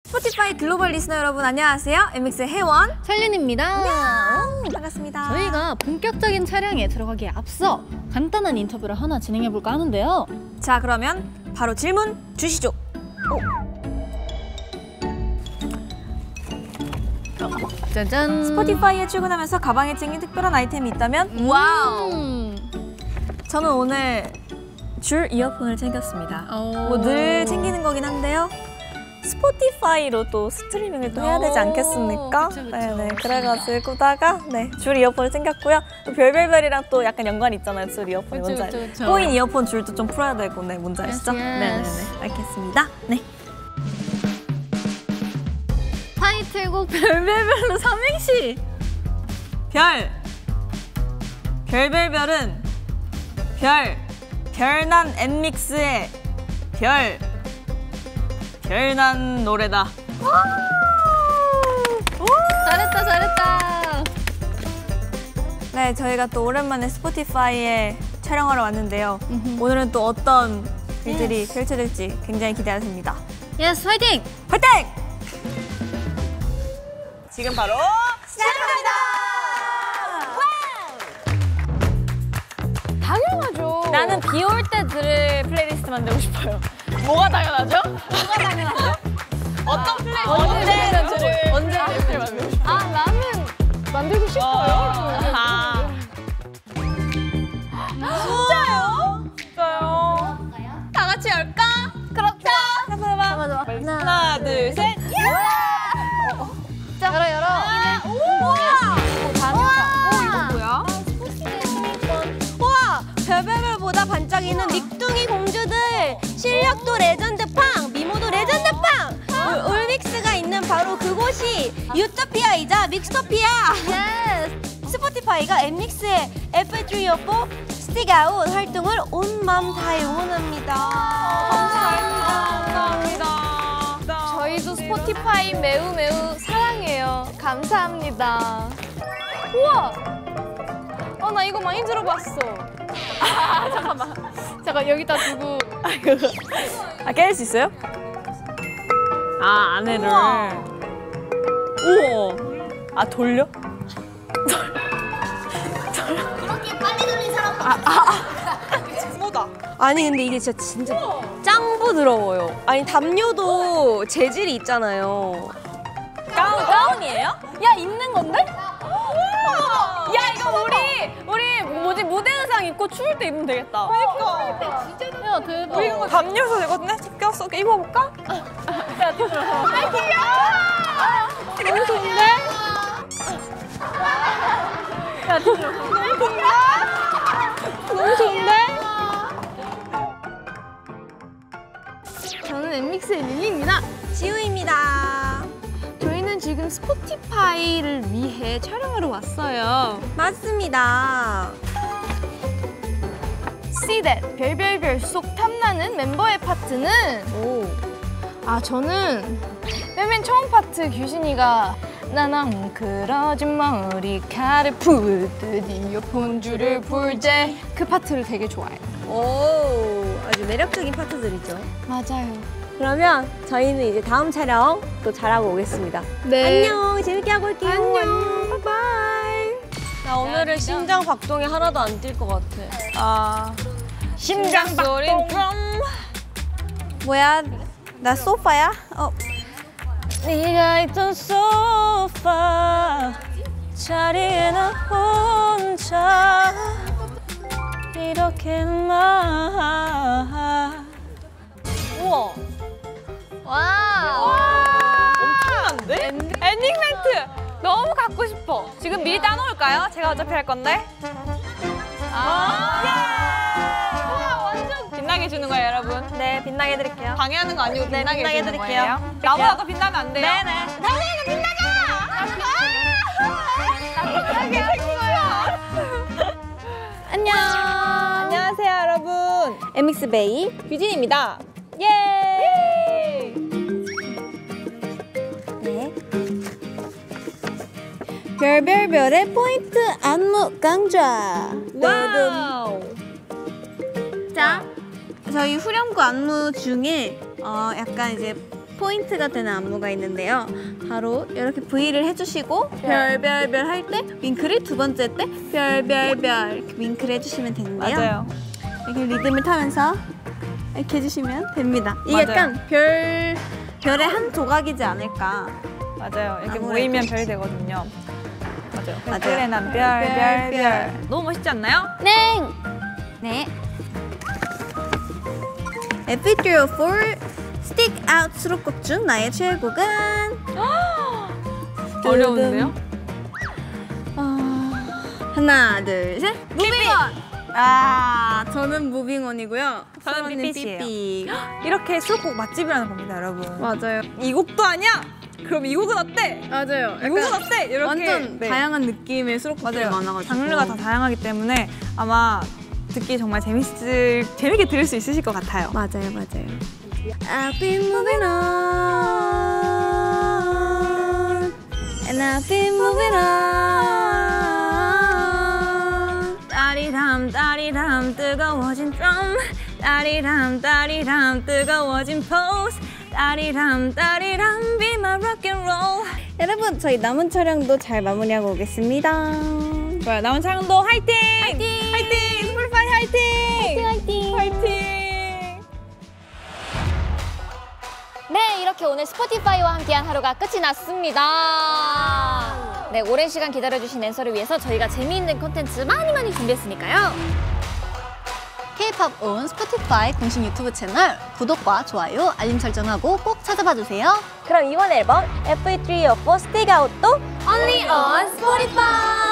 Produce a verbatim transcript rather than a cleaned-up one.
스포티파이 글로벌 리스너 여러분 안녕하세요. 엠믹스의 혜원, 설윤입니다. 반갑습니다. 저희가 본격적인 촬영에 들어가기에 앞서 간단한 인터뷰를 하나 진행해볼까 하는데요. 자, 그러면 바로 질문 주시죠. 짜잔. 스포티파이에 출근하면서 가방에 챙긴 특별한 아이템이 있다면? 음. 와우. 저는 오늘 줄 이어폰을 챙겼습니다. 오. 뭐 늘 챙기는 거긴 한데요. 스포티파이로 또 스트리밍을 또 해야 되지 않겠습니까? 그쵸, 그쵸. 네네. 그래가지고다가 네, 줄 이어폰을 챙겼고요. 또 별별별이랑 또 약간 연관이 있잖아요. 줄 이어폰이 그쵸, 뭔지 그쵸, 알죠? 그쵸. 꼬인 이어폰 줄도 좀 풀어야 되고, 네, 뭔지 아시죠? Yes, yes. 네네네. 알겠습니다. 네. 타이틀곡 별별별로 삼행시. 별. 별별별은 별. 별난 엠믹스의 별. 별난 노래다. 잘했다 잘했다. 네, 저희가 또 오랜만에 스포티파이에 촬영하러 왔는데요. 음흠. 오늘은 또 어떤 일들이 펼쳐질지 굉장히 기대가 됩니다. 예스 화이팅! 화이팅! 지금 바로 시작합니다! 당연하죠. 나는 비 올 때 들을 플레이리스트 만들고 싶어요. 뭐가 당연하죠? 뭐가 당연하죠? 어떤 플레이리스트? 언제 들을 언제 들을 만들고 싶어요? 아 나는 만들고 싶어요. 아. 진짜요? 진짜요? 다 같이 열까? 그렇죠. 해봐 해봐. 맞아. 하나, 둘, 셋. 자, 열어 열어. 우와! 우와! 뭐야? 우와! 별별별보다 반짝이는 믹둥이 공주들! 실력도 레전드팡! 미모도 레전드팡! 울, 울믹스가 있는 바로 그곳이 유토피아이자 믹스토피아! 예스! 스포티파이가 엠믹스의 에프쓰리오포 스틱아웃 활동을 온 마음 다해 응원합니다. 감사합니다. 감사합니다. 저희도 스포티파이 매우 매우 사랑해요. 감사합니다. 우와! 어, 나 이거 많이 들어봤어. 아, 잠깐만. 잠깐, 여기다 두고. 아, 깰 수 있어요? 아, 안에를. 우와. 우와. 아, 돌려? 이렇게 빨리 돌린 사람 뭐다? 아니, 근데 이게 진짜 진짜 짱 부드러워요. 아니, 담요도 재질이 있잖아요. 가운, 가운이에요? 야, 입는 건데? 야, 이거 우리, 우리 뭐지, 무대 의상 입고 추울 때 입으면 되겠다. 그러니까. 야 대박. 이거 담요서 되거든요? 껴서 입어볼까? 야, 들어. 너무 좋은데? 야, 들어. 너무 좋은데? 저는 엠믹스의 릴리입니다. 지우입니다. 저희는 지금 스포티파이를 위해 촬영하러 왔어요. 맞습니다. See That 별별별 속 탐나는 멤버의 파트는 오. 아 저는 맨 처음 파트 규신이가 나는 그러지 머리카락 풀듯 이어폰 줄을 풀재 그 파트를 되게 좋아해요. 오, 아주 매력적인 파트들이죠. 맞아요. 그러면 저희는 이제 다음 촬영 또 잘하고 오겠습니다. 네. 안녕, 재밌게 하고 올게요. 안녕. 바이바이. 나 오늘은 심장 박동이 하나도 안 뛸 것 같아. 아, 심장 박동. 뭐야? 나 소파야? 어. 네가 있던 소파 자리에 나 혼자 이렇게만. 우와. 와. 엄청난데? 엔딩 멘트 너무 갖고 싶어. 지금 미리 따놓을까요? 제가 어차피 할 건데. 아. 와, 완전 빛나게 주는 거예요, 여러분. 네, 빛나게 드릴게요. 방해하는 거 아니고 네, 빛나게, 빛나게 주는 드릴게요. 거예요. 나보다도 빛나면 안 돼요. 네네. 당연히 빛나자. 나쁘게 했어요. 안녕. 안녕하세요, 여러분. 엠믹스 베이 규진입니다. 예. 네. 별별별의 포인트 안무 강좌. 와우. 자, 저희 후렴구 안무 중에 어 약간 이제 포인트가 되는 안무가 있는데요. 바로 이렇게 V를 해주시고 별별별 할 때 윙크를, 두 번째 때 별별별 이렇게 윙크를 해주시면 되는데요. 맞아요. 이렇게 리듬을 타면서 이렇게 해주시면 됩니다. 이게 맞아요. 약간 별, 별의 한 조각이지 않을까. 맞아요. 이렇게 아무래도. 모이면 별이 되거든요. 맞아요. 맞아요. 별에 난 별, 별, 별. 너무 멋있지 않나요? 네. 네. 에프 삼백사 Stick Out 수록곡 중 나의 최애곡은 어려운데요? 어... 하나, 둘, 셋. 무빙온. 아, 저는 무빙온이고요. 저는 수원님 삐삐씨예요. 삐삐. 이렇게 수록곡 맛집이라는 겁니다, 여러분. 맞아요. 이 곡도 아니야? 그럼 이 곡은 어때? 맞아요. 이 곡은 어때? 이렇게 완전 네. 다양한 느낌의 수록곡들이 맞아요. 많아가지고 장르가 다 다양하기 때문에 아마 듣기 정말 재밌을 재밌게 들을 수 있으실 것 같아요. 맞아요, 맞아요. I've been moving on, and I've been moving on. 따리람 따리람 뜨거워진 drum, 따리람 따리람 뜨거워진 pose, 따리람 따리람 be my rock and roll. 여러분, 저희 남은 촬영도 잘 마무리하고 오겠습니다. 좋아요. 남은 촬영도 화이팅! 화이팅! 화이팅! 스포티파이 화이팅! 화이팅! 화이팅! 네, 이렇게 오늘 스포티파이와 함께한 하루가 끝이 났습니다. 네, 오랜 시간 기다려주신 앤서를 위해서 저희가 재미있는 콘텐츠 많이 많이 준비했으니까요. K-팝 온 스포티파이 공식 유튜브 채널 구독과 좋아요, 알림 설정하고 꼭 찾아봐 주세요. 그럼 이번 앨범 에프 삼백사 Stick Out도 Only on Spotify!